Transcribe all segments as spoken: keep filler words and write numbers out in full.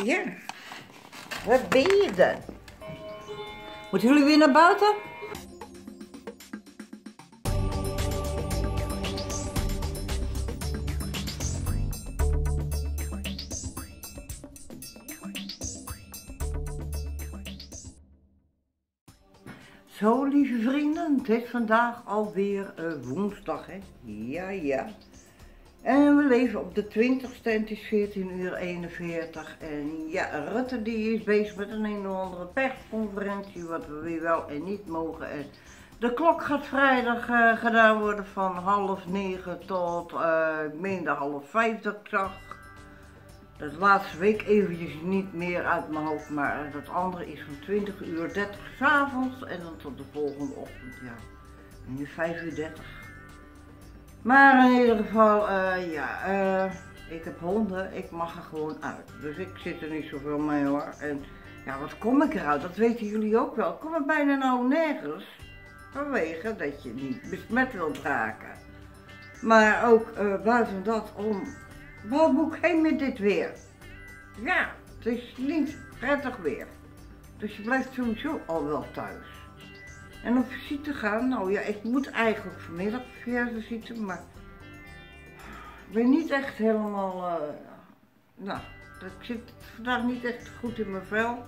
Ja, wat ben je dan? Moeten jullie weer naar buiten? Zo, lieve vrienden, het is vandaag alweer uh, woensdag, hè? Ja, ja. En we leven op de twintigste en het is veertien uur eenenveertig. En ja, Rutte die is bezig met een een of andere persconferentie, wat we weer wel en niet mogen. En de klok gaat vrijdag uh, gedaan worden van half negen tot, uh, ik meende half vijf dat ik zag. Dat laatste week eventjes niet meer uit mijn hoofd, maar dat andere is van twintig uur dertig 's avonds en dan tot de volgende ochtend, ja. En nu vijf uur dertig. Maar in ieder geval, uh, ja, uh, ik heb honden, ik mag er gewoon uit. Dus ik zit er niet zoveel mee hoor. En ja, wat kom ik eruit? Dat weten jullie ook wel. Ik kom er bijna nou nergens. Vanwege dat je niet besmet wilt raken. Maar ook uh, buiten dat om, waar moet ik heen met dit weer? Ja, het is niet prettig weer. Dus je blijft sowieso al wel thuis. En op visite gaan, nou ja, ik moet eigenlijk vanmiddag via visite, maar ik ben niet echt helemaal, uh, nou, ik zit vandaag niet echt goed in mijn vel.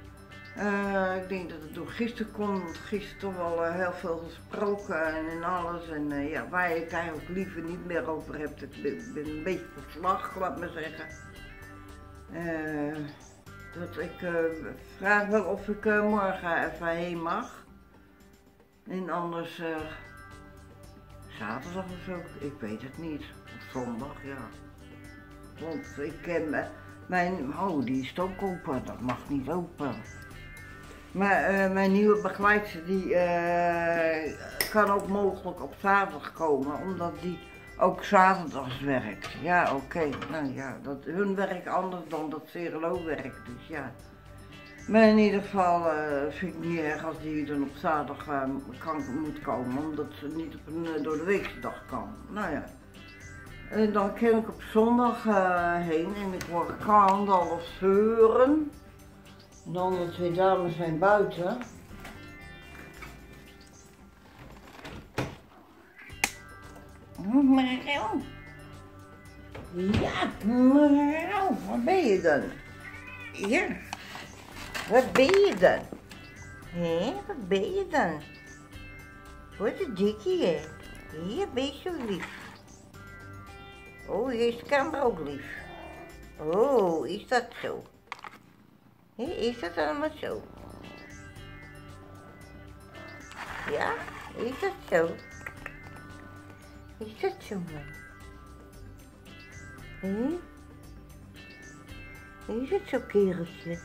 Uh, ik denk dat het door gisteren komt, want gisteren toch wel uh, heel veel gesproken en, en alles. En uh, ja, waar ik eigenlijk liever niet meer over heb, ik ben, ben een beetje verslag, laat maar zeggen. Uh, dat ik uh, vraag wel of ik uh, morgen even heen mag. En anders uh, zaterdag of zo, ik weet het niet. Of zondag, ja. Want ik ken uh, mijn, oh die is ook open, dat mag niet open. Maar uh, mijn nieuwe begeleidster die uh, kan ook mogelijk op zaterdag komen, omdat die ook zaterdags werkt. Ja, oké, okay. Nou ja, dat, hun werk anders dan dat Cerelo werkt, dus ja. Maar in ieder geval uh, vind ik niet erg als die dan op zaterdag uh, kan, moet komen, omdat ze niet op een uh, door de weekse dag kan. Nou ja. En dan kan ik op zondag uh, heen en ik word Gandalf zeuren. De andere twee dames zijn buiten. Mevrouw. Ja, mevrouw, waar ben je dan? Ja. Wat ben je dan? Hé, wat ben je dan? Wat een dikkie, hè? Hier ben je zo lief. Oh, hier is de camera ook lief. Oh, is dat zo? Hé, is dat allemaal zo? Ja, is dat zo? Is dat zo, man? Hé? Is het zo, kereltje?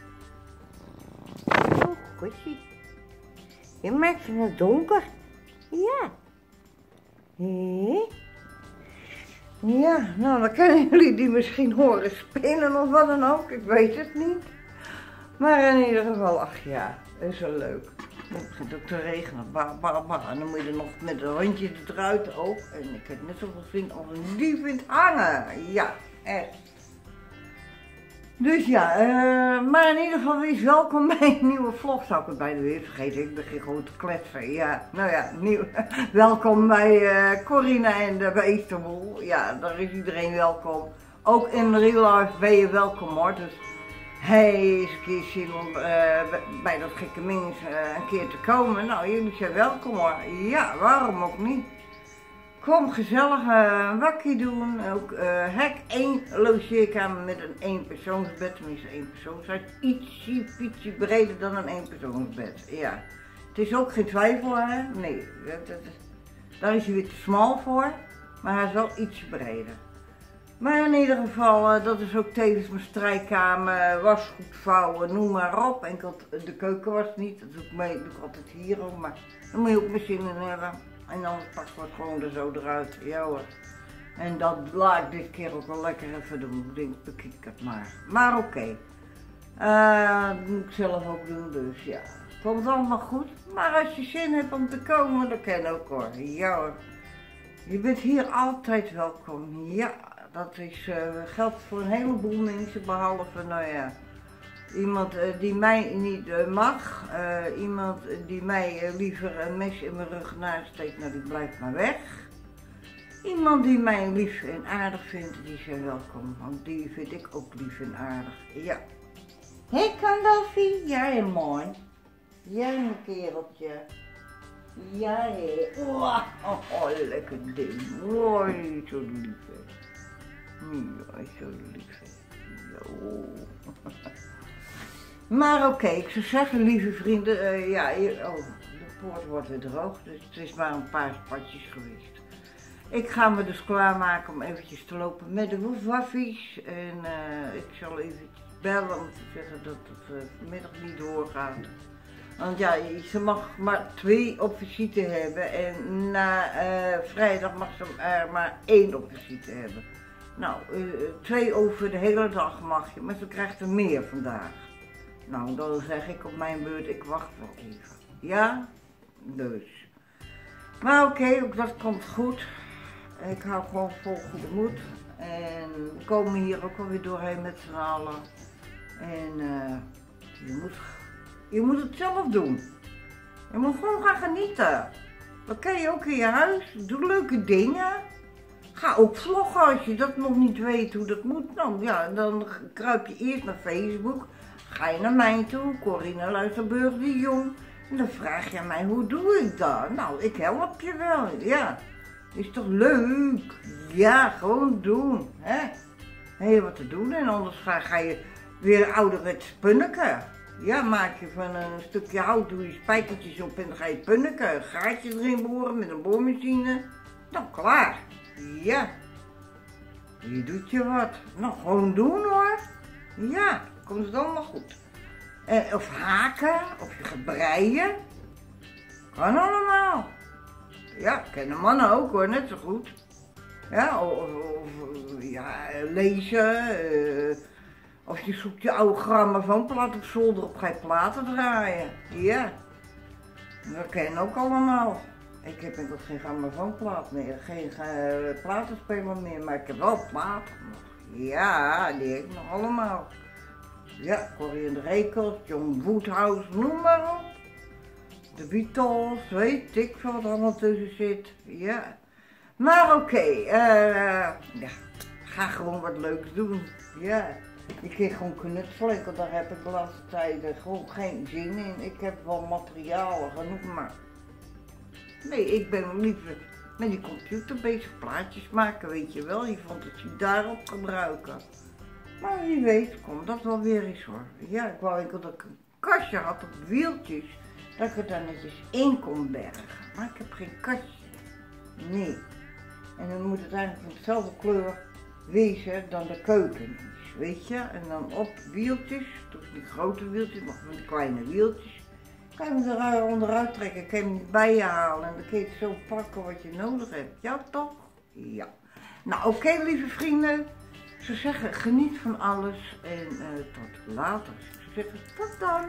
Oh, goedje. Je maakt het donker. Ja. Hé? Ja, nou dan kunnen jullie die misschien horen spinnen of wat dan ook. Ik weet het niet. Maar in ieder geval, ach ja, is wel leuk. Het begint ook te regenen. Bah, bah, bah. En dan moet je er nog met een hondje eruit ook. En ik heb net zoveel zin als een die vindt hangen. Ja, echt. Dus ja, uh, maar in ieder geval wees welkom bij een nieuwe vlog. Zou ik het bijna weer vergeten, ik begin gewoon te kletsen. Ja, nou ja, nieuw, welkom bij uh, Corina en de Beestenboel. Ja, daar is iedereen welkom. Ook in real life ben je welkom hoor. Dus hey, eens een keer zin om uh, bij dat gekke mens uh, een keer te komen. Nou, jullie zijn welkom hoor. Ja, waarom ook niet? Kom gezellig uh, een wakkie doen. Ook uh, hek één logeerkamer met een eenpersoonsbed. Tenminste één persoon. Het is ietsje, ietsje breder dan een eenpersoonsbed. Ja. Het is ook geen twijfel hè. Nee, dat, dat, daar is hij weer te smal voor. Maar hij is wel ietsje breder. Maar in ieder geval, uh, dat is ook tevens mijn strijkkamer, wasgoed vouwen, noem maar op. Enkel de keuken was niet, dat doe ik, mee, doe ik altijd hier ook. Maar dan moet je ook mijn zin in hebben. En dan pak ik het gewoon er zo eruit. Ja hoor. En dat laat ik dit keer ook wel lekker even doen. Ik denk, bekijk het maar. Maar oké. Okay. Uh, dat moet ik zelf ook doen, dus ja. Het komt allemaal goed. Maar als je zin hebt om te komen, dan kan ook hoor. Ja hoor. Je bent hier altijd welkom. Ja, dat is, uh, geldt voor een heleboel mensen, behalve, nou ja, iemand uh, die mij niet uh, mag, uh, iemand die mij uh, liever een mes in mijn rug nasteekt, nou die blijft maar weg. Iemand die mij lief en aardig vindt, die zijn welkom, want die vind ik ook lief en aardig, ja. Hé, hey, Kandalfie, jij mooi. Jij een kereltje. Jij. Oh, oh, lekker ding. Oh, zo lief. Ja, zo lief. Ja. Maar oké, okay, ik zou zeggen, lieve vrienden, uh, ja, hier, oh, de poort wordt weer droog, dus het is maar een paar spatjes geweest. Ik ga me dus klaarmaken om eventjes te lopen met de woefwaffies en uh, ik zal eventjes bellen om te zeggen dat het uh, vanmiddag niet doorgaat. Want ja, ze mag maar twee op visite hebben en na uh, vrijdag mag ze er maar één op visite hebben. Nou, uh, twee over de hele dag mag je, maar ze krijgt er meer vandaag. Nou, dan zeg ik op mijn beurt, ik wacht wel even. Ja? Dus. Maar oké, okay, ook dat komt goed. Ik hou gewoon vol goede moed. En we komen hier ook alweer doorheen met z'n allen. En uh, je, moet, je moet het zelf doen. Je moet gewoon gaan genieten. Dan kan je ook in je huis. Doe leuke dingen. Ga ook vloggen als je dat nog niet weet hoe dat moet. Nou ja, dan kruip je eerst naar Facebook. Ga je naar mij toe, Corine Luisterburg de Jong. En dan vraag je mij, hoe doe ik dat? Nou, ik help je wel, ja. Is toch leuk? Ja, gewoon doen, hè. Heel wat te doen en anders ga, ga je weer ouderwets punniken. Ja, maak je van een stukje hout, doe je spijkertjes op en dan ga je punniken. Een gaatje erin boren met een boormachine. Nou, klaar. Ja. Je doet je wat. Nou, gewoon doen hoor. Ja, komt het allemaal goed. Eh, of haken, of je gaat breien. Kan allemaal. Ja, kennen mannen ook hoor, net zo goed. Ja, of, of ja, lezen. Uh, of je zoekt je oude grammofoonplaat op zolder op, ga je platen draaien. Ja, dat kennen ook allemaal. Ik heb inmiddels geen grammofoonplaat meer, geen uh, platenspeler meer, maar ik heb wel platen nog. Ja, die heb ik nog allemaal. Ja, Corrie en de Rekels, John Woodhouse, noem maar op. De Beatles, weet ik veel wat er allemaal tussen zit. Ja. Maar oké, okay, uh, ja, ga gewoon wat leuks doen. Ja. Ik ga gewoon knutselen, want daar heb ik de laatste tijd gewoon geen zin in. Ik heb wel materialen genoeg, maar nee, ik ben liever met die computer bezig, plaatjes maken, weet je wel. Je fantasie daarop gebruiken. Maar wie weet komt dat wel weer eens hoor. Ja, ik wou enkel dat ik een kastje had op wieltjes, dat ik het daar netjes in kon bergen. Maar ik heb geen kastje. Nee. En dan moet het eigenlijk van dezelfde kleur wezen dan de keuken is, weet je. En dan op wieltjes, toch niet grote wieltjes, maar van die kleine wieltjes. Kan je hem er onderuit trekken, kan je hem niet bij je halen en dan kun je het zo pakken wat je nodig hebt. Ja toch? Ja. Nou oké okay, lieve vrienden. Ik zou zeggen, geniet van alles en uh, tot later. Ik zou zeggen, tot dan.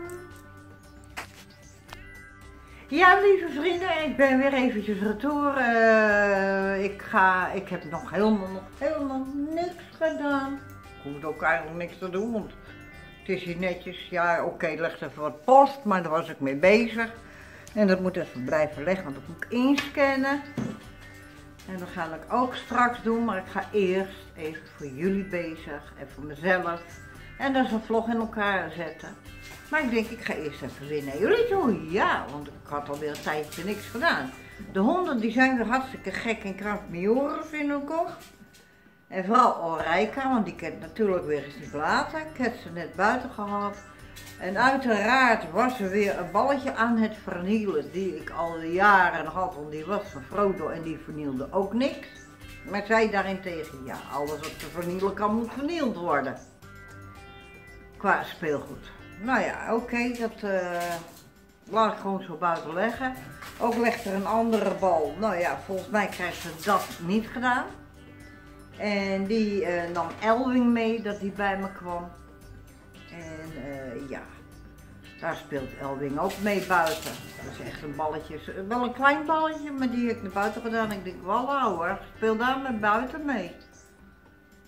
Ja, lieve vrienden, ik ben weer eventjes retour. Uh, ik, ga, ik heb nog helemaal, nog helemaal niks gedaan. Ik hoef ook eigenlijk niks te doen, want het is hier netjes. Ja, oké, okay, leg even wat post, maar daar was ik mee bezig. En dat moet even blijven leggen, want dat moet ik inscannen. En dat ga ik ook straks doen, maar ik ga eerst even voor jullie bezig en voor mezelf. En dan is een vlog in elkaar zetten. Maar ik denk, ik ga eerst even weer naar jullie toe. Ja, want ik had alweer een tijdje niks gedaan. De honden die zijn weer hartstikke gek en krank met je oren, vind ik ook. En vooral Orijka, want die kent natuurlijk weer eens niet laten. Ik heb ze net buiten gehad. En uiteraard was er weer een balletje aan het vernielen die ik al jaren had. Want die was van Frodo en die vernielde ook niks. Maar zij daarentegen, ja, alles wat te vernielen kan moet vernield worden. Qua speelgoed. Nou ja, oké, okay, dat uh, laat ik gewoon zo buiten leggen. Ook legt er een andere bal. Nou ja, volgens mij krijgt ze dat niet gedaan. En die uh, nam Elwing mee, dat die bij me kwam. En uh, ja, daar speelt Elwing ook mee buiten. Dat is echt een balletje, wel een klein balletje, maar die heb ik naar buiten gedaan. Ik denk, voilà hoor, speel daar met buiten mee.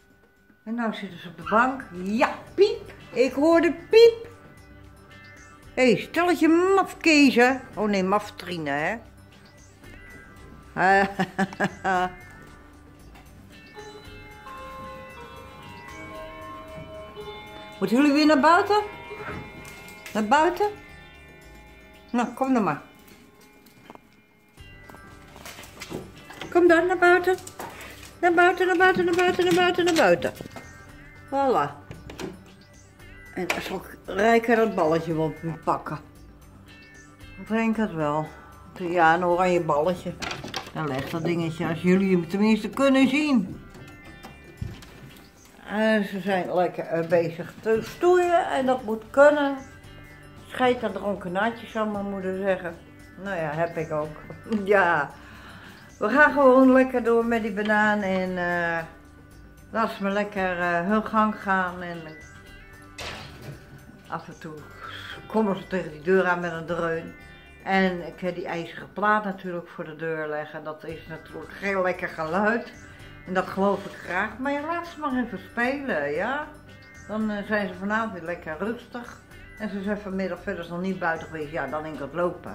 En nou zitten ze op de bank. Ja, piep. Ik hoorde piep. Hé, hey, stelletje mafkezen. Oh nee, maftrine, hè. Moeten jullie weer naar buiten? Naar buiten? Nou, kom dan maar. Kom dan, naar buiten. Naar buiten, naar buiten, naar buiten, naar buiten, naar buiten. Voilà. En dan zal ik Rijka dat balletje wel pakken. Ik denk het wel. Ja, een oranje balletje. Dan legt dat dingetje, als jullie hem tenminste kunnen zien. En ze zijn lekker uh, bezig te stoeien en dat moet kunnen. Schijt aan dronken natjes, zou mijn moeder zeggen. Nou ja, heb ik ook. Ja. We gaan gewoon lekker door met die banaan en uh, laat ze maar lekker uh, hun gang gaan. En uh, af en toe komen ze tegen die deur aan met een dreun. En ik heb die ijzeren plaat natuurlijk voor de deur leggen. Dat is natuurlijk geen lekker geluid. En dat geloof ik graag. Maar je laat ze maar even spelen, ja. Dan uh, zijn ze vanavond weer lekker rustig. En ze zijn vanmiddag verder nog niet buiten geweest. Ja, dan denk ik het lopen.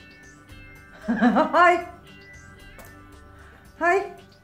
Hoi! Hoi!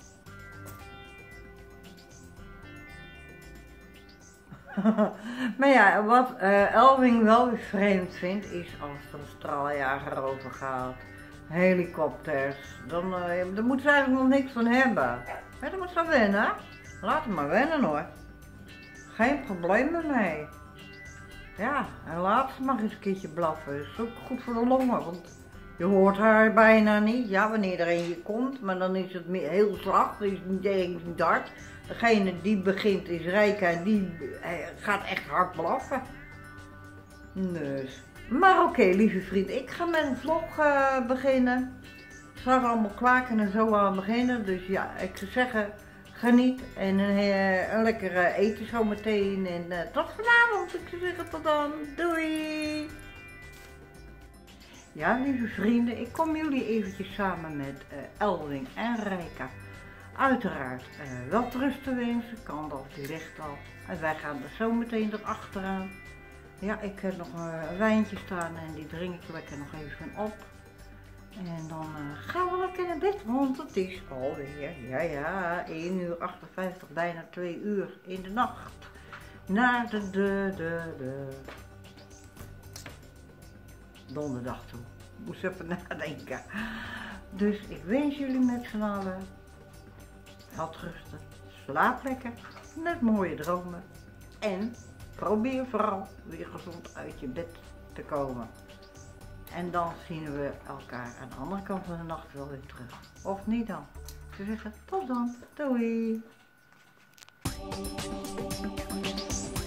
Maar ja, wat uh, Elwing wel weer vreemd vindt, is als er een straaljager over gaat, helikopters, dan, uh, daar moeten ze eigenlijk nog niks van hebben. Ja, daar moet ze wennen. Laat hem maar wennen hoor. Geen probleem ermee. Ja, en laat ze maar eens een keertje blaffen. Dat is ook goed voor de longen, want je hoort haar bijna niet. Ja, wanneer er een je komt, maar dan is het heel zacht, is niet ergens niet hard. Degene die begint is Rijka en die gaat echt hard blaffen. Dus. Maar oké, okay, lieve vriend, ik ga met een vlog uh, beginnen. Straks allemaal klaken en zo aan beginnen. Dus ja, ik zou zeggen, geniet en uh, een lekkere eten zo meteen. En uh, tot vanavond. Ik zou zeggen, tot dan. Doei! Ja, lieve vrienden, ik kom jullie eventjes samen met uh, Elwing en Rijka uiteraard uh, wel rusten wensen. Gandalf die ligt al. En wij gaan er zo meteen erachteraan. Ja, ik heb nog een wijntje staan en die drink ik lekker nog even op. En dan uh, gaan we lekker naar bed, want het is alweer, ja ja, één uur achtenvijftig, bijna twee uur in de nacht. Naar de, de, de, de donderdag toe. Moest even nadenken. Dus ik wens jullie met z'n allen wat rusten, slaap lekker, met mooie dromen. En probeer vooral weer gezond uit je bed te komen. En dan zien we elkaar aan de andere kant van de nacht wel weer terug. Of niet dan. Ik zou zeggen, tot dan. Doei!